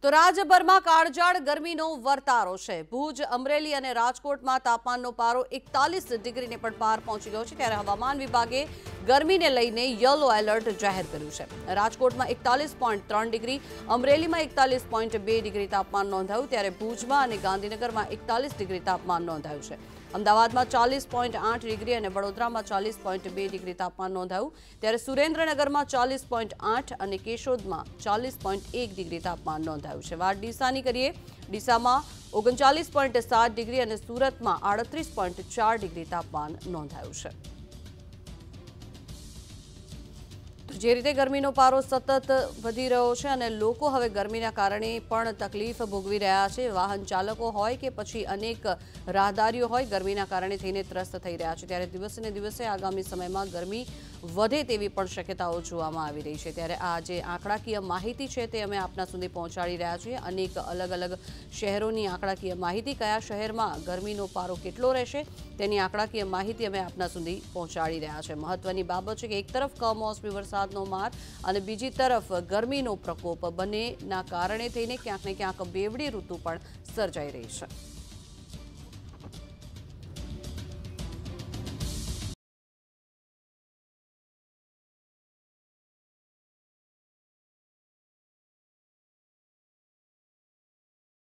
તો રાજ્યભરમાં કાળઝાળ ગરમીનો વર્તારો છે। ભુજ, અમરેલી અને રાજકોટમાં તાપમાનનો પારો 41 ડિગ્રીને પણ પાર પહોંચી ગયો છે। ત્યારે હવામાન વિભાગે ગરમીને લઈને યલો એલર્ટ જાહેર કર્યું છે। રાજકોટમાં 41.3 ડિગ્રી, અમરેલીમાં 41.2 ડિગ્રી તાપમાન નોંધાયું, ત્યારે ભુજમાં અને ગાંધીનગરમાં 41 ડિગ્રી તાપમાન નોંધાયું છે। અમદાવાદમાં 40.8 ડિગ્રી અને વડોદરામાં 40.2 ડિગ્રી તાપમાન નોંધાયું, ત્યારે સુરેન્દ્રનગરમાં 40.8 અને કેશોદમાં 40.1 ડિગ્રી તાપમાન નોંધાયું છે। વાત ડીસાની કરીએ, ડીસામાં 39.7 ડિગ્રી અને સુરતમાં 38.4 ડિગ્રી તાપમાન નોંધાયું છે। જે રીતે ગરમીનો પારો સતત વધી રહ્યો છે અને લોકો હવે ગરમીના કારણે પણ તકલીફ ભોગવી રહ્યા છે। વાહન ચાલકો હોય કે પછી અનેક રાહદારીઓ હોય, ગરમીના કારણે થઈને ત્રસ્ત થઈ રહ્યા છે। ત્યારે દિવસે ને દિવસે આગામી સમયમાં ગરમી વધે તેવી પણ શક્યતાઓ જોવામાં આવી રહી છે। ત્યારે આ જે આંકડાકીય માહિતી છે તે અમે આપના સુધી પહોંચાડી રહ્યા છીએ। અનેક અલગ અલગ શહેરોની આંકડાકીય માહિતી, કયા શહેરમાં ગરમીનો પારો કેટલો રહેશે તેની આંકડાકીય માહિતી અમે આપના સુધી પહોંચાડી રહ્યા છે। મહત્વની બાબત છે કે એક તરફ કમોસમી વરસાદનો માર અને બીજી તરફ ગરમીનો પ્રકોપ, બંનેના કારણે થઈને ક્યાંક ને ક્યાંક બેવડી ઋતુ પણ સર્જાઈ રહી છે।